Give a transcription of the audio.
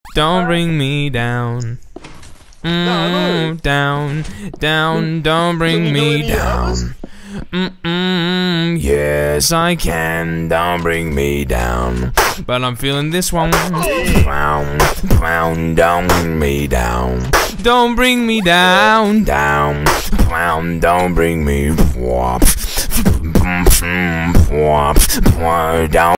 don't bring me down. Down, down, don't bring me down. Yes, I can, don't bring me down. But I'm feeling this one. Don't bring me down. Don't bring me down, down. Don't bring me down.